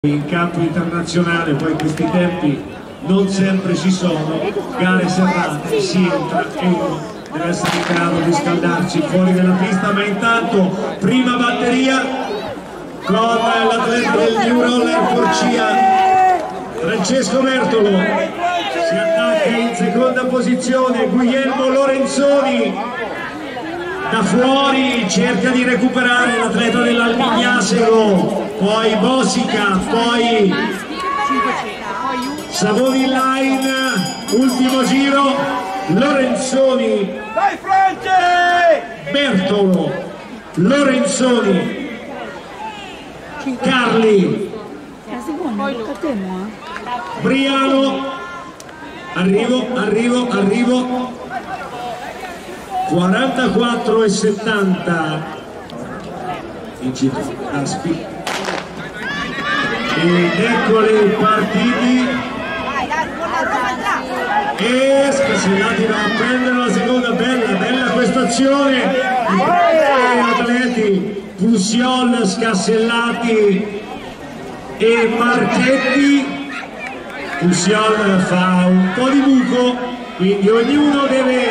In campo internazionale poi questi tempi non sempre ci sono, gare serrate, si entra e uno deve essere in grado di scaldarci fuori dalla pista, ma intanto prima batteria con l'atleta del New Roller Forcia, Francesco Bertolo, si attacca in seconda posizione Guglielmo Lorenzoni, da fuori cerca di recuperare l'atleta dell'Albignasero, poi Bosica, poi Savoni in line, ultimo giro, Lorenzoni, Bertolo, Lorenzoni, Carli, Briano, arrivo, 44,70 Aspi, ed eccoli partiti, e Scassellati va a prendere la seconda, bella questa azione, atleti Pusiol, Scassellati e Marchetti. Pusiol fa un po' di buco, quindi ognuno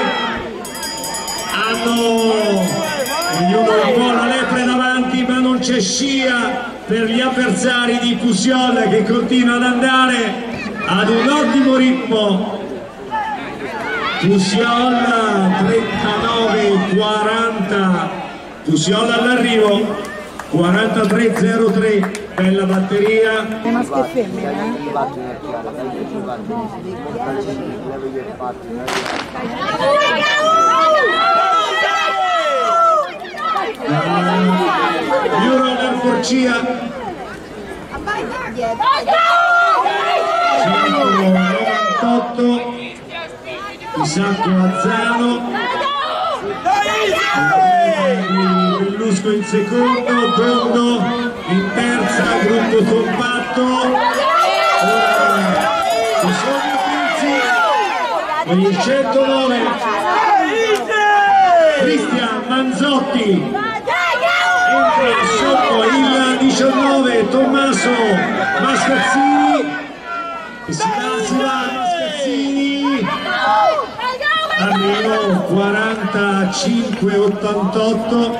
un po' la lepre davanti, ma non c'è scia per gli avversari di Pusiol, che continua ad andare ad un ottimo ritmo. Pusiol 39,40, Pusiol all'arrivo, 43,03, bella batteria. Maschio e femmina, New Roller Forcia, 198, Isacco Azzano, Bellusco in secondo, Tondo in terza, gruppo compatto, Bisogno Pizzi con il 109, Cristian Manzotti, entra sotto il 19, Tommaso Mascazzini, e si va Mascazzini, arrivo 45,88.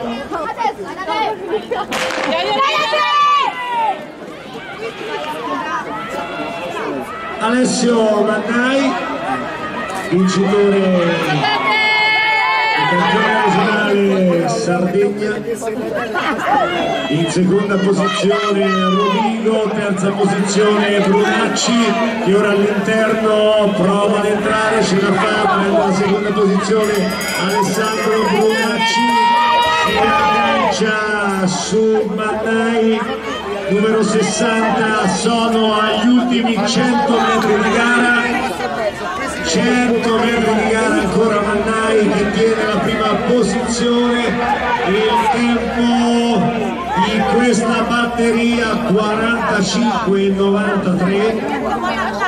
Alessio Mannai, vincitore del campione regionale Sardegna, in seconda posizione Rovigo, terza posizione Brunacci, che ora all'interno prova ad entrare, ce la fa, nella seconda posizione Alessandro Brunacci, si aggancia su Mannai, numero 60, sono agli ultimi 100 metri di gara, 100 metri di gara ancora Mannai che tiene la prima posizione, il tempo di questa batteria 45,93.